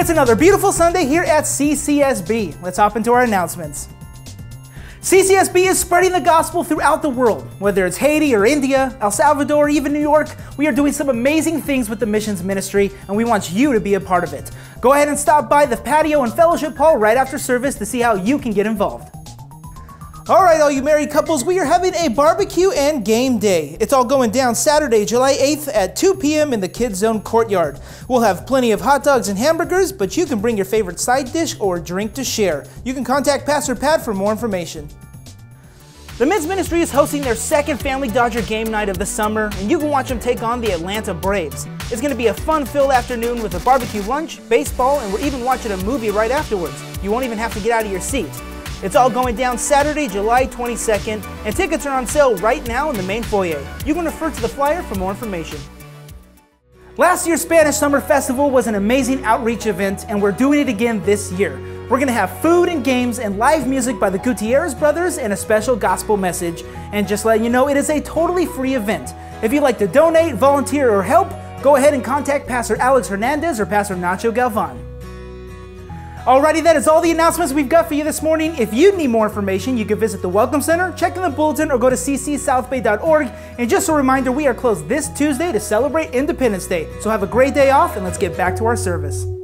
It's another beautiful Sunday here at CCSB. Let's hop into our announcements. CCSB is spreading the gospel throughout the world. Whether it's Haiti or India, El Salvador, or even New York, we are doing some amazing things with the missions ministry, and we want you to be a part of it. Go ahead and stop by the patio and fellowship hall right after service to see how you can get involved. Alright, all you married couples, we are having a barbecue and game day. It's all going down Saturday, July 8th at 2 p.m. in the Kids Zone courtyard. We'll have plenty of hot dogs and hamburgers, but you can bring your favorite side dish or drink to share. You can contact Pastor Pat for more information. The men's ministry is hosting their second Family Dodger game night of the summer, and you can watch them take on the Atlanta Braves. It's going to be a fun-filled afternoon with a barbecue lunch, baseball, and we're even watching a movie right afterwards. You won't even have to get out of your seat. It's all going down Saturday, July 22nd, and tickets are on sale right now in the main foyer. You can refer to the flyer for more information. Last year's Spanish Summer Festival was an amazing outreach event, and we're doing it again this year. We're going to have food and games and live music by the Gutierrez brothers and a special gospel message. And just letting you know, it is a totally free event. If you'd like to donate, volunteer, or help, go ahead and contact Pastor Alex Hernandez or Pastor Nacho Galvan. Alrighty, that is all the announcements we've got for you this morning. If you need more information, you can visit the Welcome Center, check in the bulletin, or go to ccsouthbay.org. And just a reminder, we are closed this Tuesday to celebrate Independence Day. So have a great day off, and let's get back to our service.